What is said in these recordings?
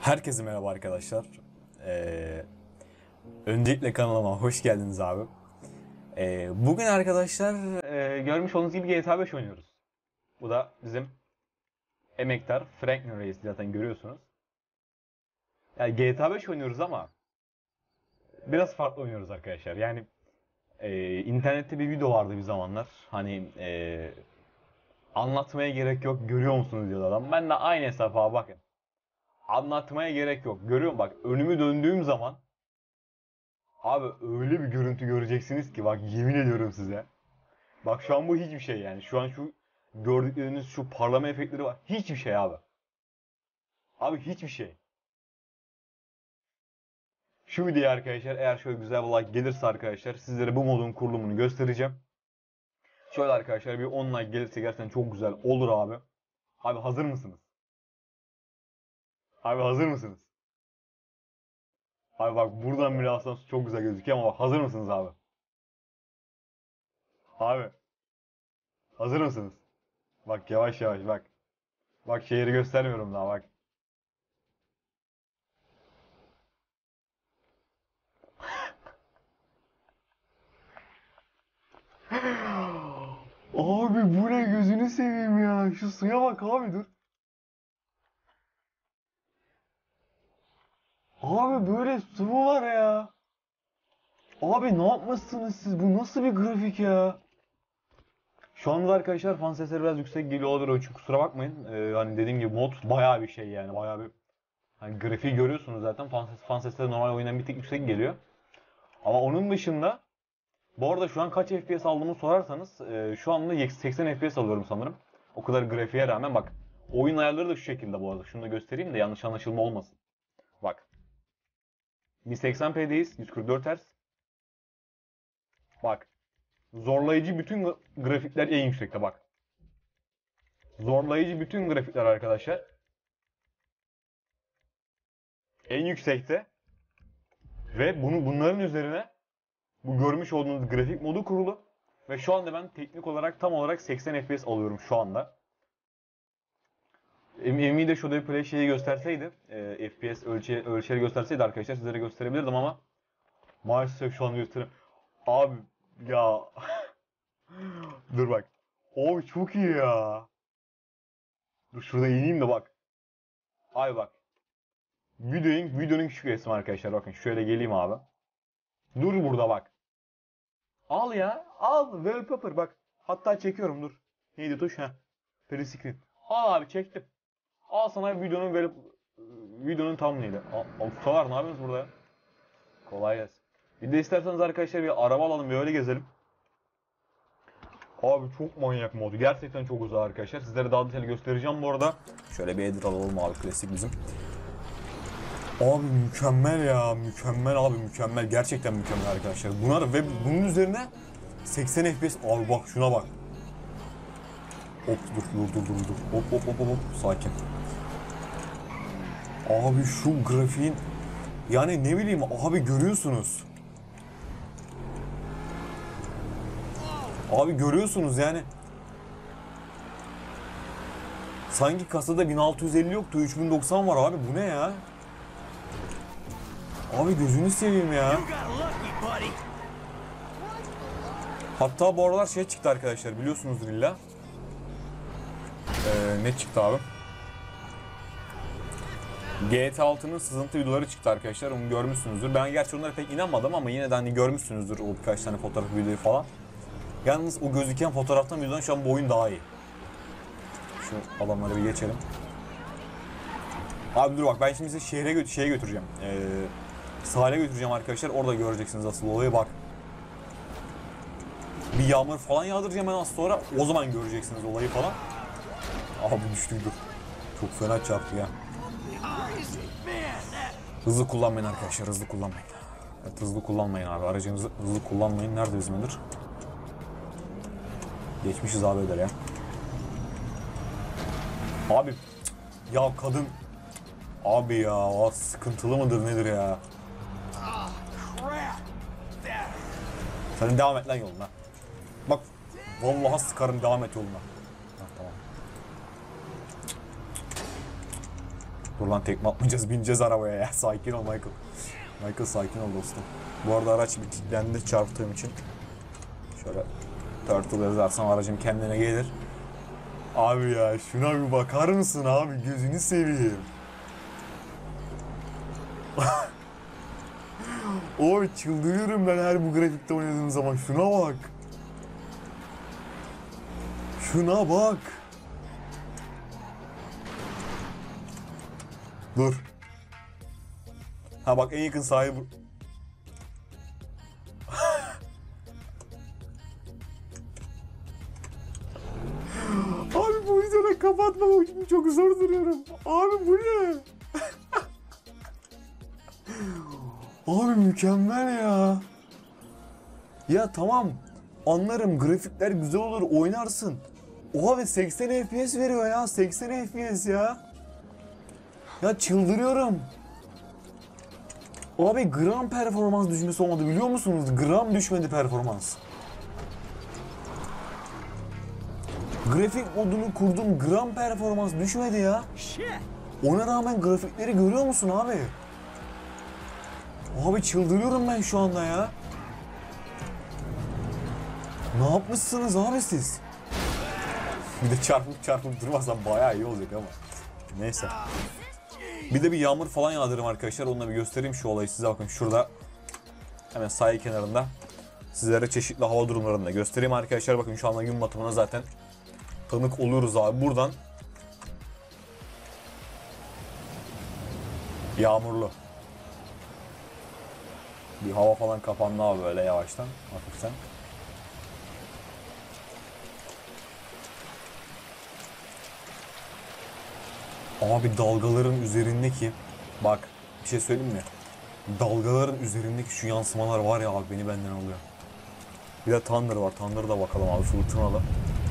Herkese merhaba arkadaşlar. Ee, Öncelikle kanalıma hoş geldiniz abi. Bugün arkadaşlar görmüş olduğunuz gibi GTA 5 oynuyoruz. Bu da bizim emektar Franklin Reis, zaten görüyorsunuz. Yani GTA 5 oynuyoruz ama biraz farklı oynuyoruz arkadaşlar. Yani internette bir video vardı bir zamanlar. Hani anlatmaya gerek yok, görüyor musunuz diyor adam. Ben de aynı hesaba bakın. Anlatmaya gerek yok. Görüyorum bak, önümü döndüğüm zaman abi öyle bir görüntü göreceksiniz ki bak, yemin ediyorum size. Bak şu an bu hiçbir şey yani. Şu an şu gördükleriniz, şu parlama efektleri var. Hiçbir şey abi. Abi hiçbir şey. Şu videoya arkadaşlar eğer şöyle güzel bir like gelirse arkadaşlar sizlere bu modun kurulumunu göstereceğim. Şöyle arkadaşlar bir 10 like gelirse gerçekten çok güzel olur abi. Abi hazır mısınız? Abi hazır mısınız? Abi bak buradan bile aslında çok güzel gözüküyor ama bak, hazır mısınız abi? Abi hazır mısınız? Bak yavaş yavaş bak. Bak şehri göstermiyorum daha bak. Abi bu ne, gözünü seveyim ya. Şu suya bak abi, dur. Abi böyle su mu var ya? Abi ne yapmışsınız siz? Bu nasıl bir grafik ya? Şu anda arkadaşlar fan sesleri biraz yüksek geliyor olabilir. Onun için kusura bakmayın. Hani dediğim gibi mod bayağı bir şey yani. Bayağı bir, hani grafiği görüyorsunuz zaten. Fan sesleri normal oyundan bir tık yüksek geliyor. Ama onun dışında bu arada şu an kaç FPS aldığımı sorarsanız şu anda 80 FPS alıyorum sanırım. O kadar grafiğe rağmen bak. Oyun ayarları da şu şekilde bu arada. Şunu da göstereyim de yanlış anlaşılma olmasın. Bak. 1080p'deyiz. 144 Hz. Bak. Zorlayıcı bütün grafikler en yüksekte bak. Zorlayıcı bütün grafikler arkadaşlar en yüksekte ve bunların üzerine bu görmüş olduğunuz grafik modu kurulu ve şu anda ben teknik olarak tam olarak 80 FPS alıyorum şu anda. Nvidia şurada bir play şeyi gösterseydi, FPS ölçeri gösterseydi arkadaşlar sizlere gösterebilirdim ama maalesef şu an göstereyim. Abi ya dur bak. Abi çok iyi ya. Dur şurada ineyim de bak. Ay bak. Videonun küçük resmi arkadaşlar, bakın şöyle geleyim abi. Dur burada bak. Al ya, al wallpaper bak. Hatta çekiyorum, dur. Neydi tuş, ha? Print screen. Al abi, çektim. Al sana videonun tam neydi? Ustalar ne yapıyorsunuz burada ya? Kolay gelsin. Bir de isterseniz arkadaşlar bir araba alalım, bir öyle gezelim. Abi çok manyak modu. Gerçekten çok güzel arkadaşlar. Sizlere daha detaylı göstereceğim bu arada. Şöyle bir edit alalım abi, klasik bizim. Abi mükemmel ya, mükemmel abi, mükemmel, gerçekten mükemmel arkadaşlar. Bunlar ve bunun üzerine 80 FPS, abi bak şuna bak. Hop dur. Hop, sakin. Abi şu grafiğin, yani ne bileyim abi, görüyorsunuz. Abi görüyorsunuz yani. Sanki kasada 1650 yoktu, 3090 var abi, bu ne ya? Abi gözünü seveyim ya. Hatta bu aralar şey çıktı arkadaşlar, biliyorsunuzdur illa. Ne çıktı abi? GTA 6'nın sızıntı videoları çıktı arkadaşlar, onu görmüşsünüzdür. Ben gerçi onlara pek inanmadım ama yine de hani görmüşsünüzdür o birkaç tane fotoğraf, videoyu falan. Yalnız o gözüken fotoğraftan videodan şu an bu oyun daha iyi. Şu adamları bir geçelim. Abi dur bak, ben şimdi size şeye götüreceğim. Sahile götüreceğim arkadaşlar, orada göreceksiniz asıl olayı bak. Bir yağmur falan yağdıracağım ben az sonra, o zaman göreceksiniz olayı falan. Abi düştük, dur. Çok fena çarptı ya. Hızlı kullanmayın arkadaşlar, hızlı kullanmayın. Evet, hızlı kullanmayın abi, aracınızı hızlı kullanmayın. Nerede bizim müdür? Geçmişiz abi eder ya. Abi ya kadın, abi ya sıkıntılı mıdır nedir ya? Sen devam et lan yoluna. Bak vallahi sıkarım, devam et yoluna. Ha, tamam. Dur lan tekme atmayacağız, bineceğiz arabaya ya. Sakin ol Michael. Michael sakin ol dostum. Bu arada araç bir kilitlendi çarptığım için. Şöyle turtle yazarsam aracım kendine gelir. Abi ya şuna bir bakar mısın abi, gözünü seveyim. Oy çıldırıyorum ben her bu grafikte oynadığım zaman. Şuna bak. Şuna bak. Dur. Ha bak en yakın sahibi. Abi bu yüzden kapatmamak için çok zor duruyorum. Abi bu ne? Abi mükemmel ya. Ya tamam. Anlarım grafikler güzel olur oynarsın. Oha ve 80 FPS veriyor ya. 80 FPS ya. Ya çıldırıyorum. Abi gram performans düşmesi olmadı biliyor musunuz? Gram düşmedi performans. Grafik modunu kurdum, gram performans düşmedi ya. Ona rağmen grafikleri görüyor musun abi? Abi çıldırıyorum ben şu anda ya. Ne yapmışsınız abi siz? Bir de çarpıp durmasam bayağı iyi olacak ama. Neyse. Bir de bir yağmur falan yağdırırım arkadaşlar. Onunla bir göstereyim şu olayı size. Bakın şurada hemen sahil kenarında sizlere çeşitli hava durumlarını da göstereyim arkadaşlar. Bakın şu anda gün batımına zaten tanık oluyoruz abi. Buradan yağmurlu bir hava falan kapandı abi böyle yavaştan hafiften. Abi dalgaların üzerindeki bak bir şey söyleyeyim mi? Dalgaların üzerindeki şu yansımalar var ya abi beni benden alıyor. Bir de Thunder var. Thunder'a da bakalım abi, fırtınalı.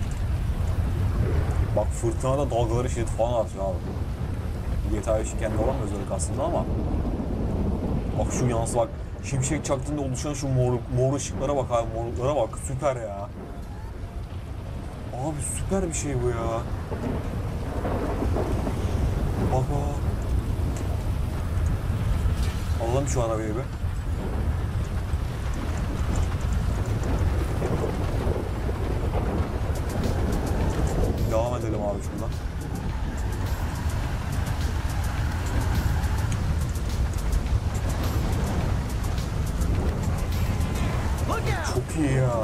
Bak fırtınada dalgaları şiddet falan artıyor abi. GTA 5'in kendi olan özellik aslında ama bak şu yansı bak. Şimşek çaktığında oluşan şu mor ışıklara bak abi, morluklara bak, süper ya. Abi süper bir şey bu ya. Bak bak. Alalım şu arabayı be. Devam edelim abi şuradan. Çok iyi ya.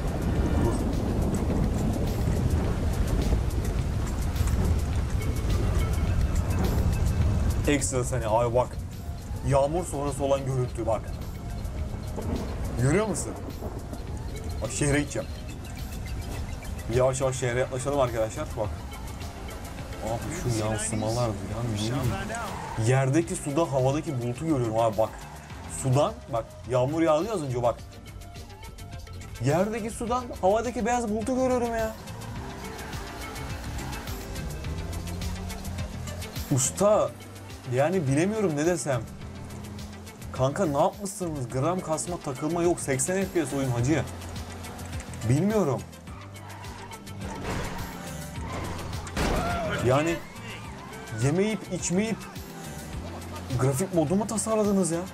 Ekstra seni abi bak. Yağmur sonrası olan görüntü bak. Görüyor musun? Bak şehre gideceğim. Yavaş yavaş şehre yaklaşalım arkadaşlar. Bak. Abi şu yansımalar yani yerdeki suda havadaki bulutu görüyorum abi bak. Sudan bak yağmur yağdı az önce bak. Yerdeki sudan havadaki beyaz bulutu görüyorum ya. Usta yani bilemiyorum ne desem. Kanka ne yapmışsınız? Gram kasma takılma yok. 80 FPS oyun hacı. Bilmiyorum. Yani yemeyip içmeyip grafik modu mu tasarladınız ya?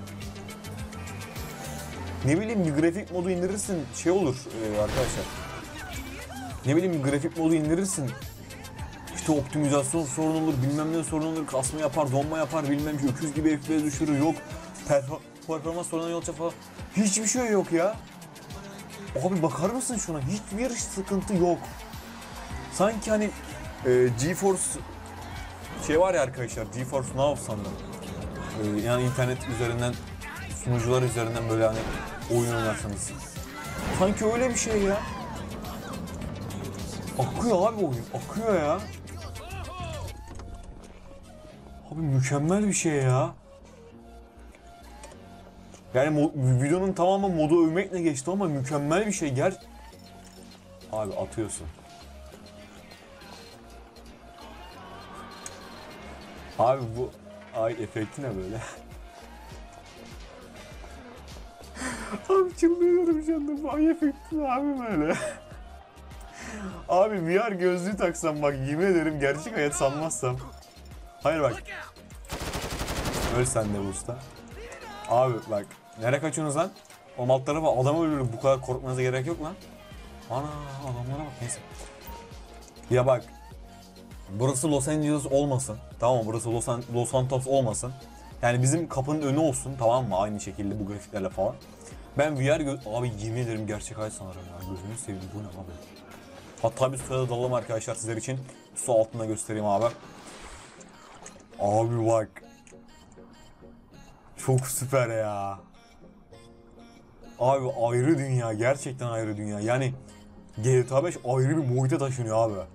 Ne bileyim bir grafik modu indirirsin şey olur arkadaşlar. Ne bileyim bir grafik modu indirirsin. İşte optimizasyon sorun olur, bilmem ne sorun olur, kasma yapar, donma yapar, bilmem ki öküz gibi FPS düşürür, yok performans sorununa yol açar falan. Hiçbir şey yok ya. Abi bakar mısın şuna? Hiçbir sıkıntı yok. Sanki hani GeForce şey var ya arkadaşlar, GeForce Now sandım. Yani internet üzerinden, sunucular üzerinden böyle hani oyun oynarsanız. Sanki öyle bir şey ya. Akıyor abi oyun, akıyor ya. Abi mükemmel bir şey ya. Yani videonun tamamı modu övmekle geçti ama mükemmel bir şey. Abi atıyorsun. Abi bu ay efekti ne böyle? Abi çıldırıyorum şu anda, bu ay efekti ne abi böyle? Abi VR gözlüğü taksam bak yemin ederim gerçek hayat sanmazsam. Hayır bak. Öl sen de bu usta. Abi bak. Nereye kaçıyorsunuz lan? O alt tarafa adamı öldürür. Bu kadar korkmanıza gerek yok lan. Ana adamlara bak neyse. Ya bak. Burası Los Angeles olmasın. Tamam mı? Burası Los Santos olmasın. Yani bizim kapının önü olsun, tamam mı? Aynı şekilde bu grafiklerle falan. Ben abi yemin ederim gerçek hayat sanırım ya. Gözünü seveyim, bu ne abi? Hatta bir suya da dalalım arkadaşlar sizler için. Su altında göstereyim abi. Abi bak. Çok süper ya. Abi ayrı dünya, gerçekten ayrı dünya. Yani GTA 5 ayrı bir muhite taşınıyor abi.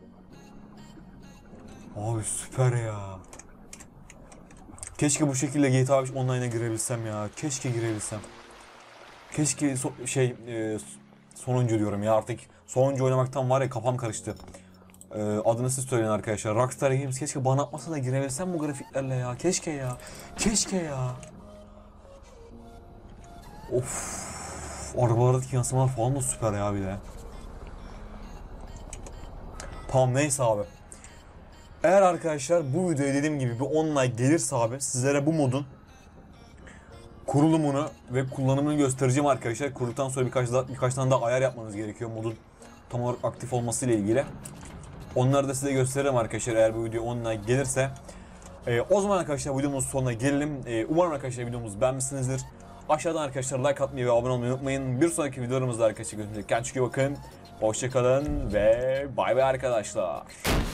Abi süper ya. Keşke bu şekilde GTA 5 online'a girebilsem ya. Keşke girebilsem. Keşke sonuncu diyorum ya artık. Sonuncu oynamaktan var ya kafam karıştı. Adını siz söyleyin arkadaşlar. Rockstar Games keşke bana atmasa da girebilsem bu grafiklerle ya. Keşke ya. Keşke ya. Of. Arabalardaki yansımalar falan da süper ya bir de. Tamam neyse abi. Eğer arkadaşlar bu videoya dediğim gibi bir 10 like gelirse abi sizlere bu modun kurulumunu ve kullanımını göstereceğim arkadaşlar. Kurulduktan sonra birkaç tane daha ayar yapmanız gerekiyor modun tam olarak aktif olması ile ilgili. Onları da size gösteririm arkadaşlar eğer bu video 10 like gelirse. O zaman arkadaşlar videomuzun sonuna gelelim. Umarım arkadaşlar videomuzu beğenmişsinizdir. Aşağıdan arkadaşlar like atmayı ve abone olmayı unutmayın. Bir sonraki videolarımızda arkadaşlar görüşmek üzere. Kendinize iyi bakın. Hoşçakalın ve bay bay arkadaşlar.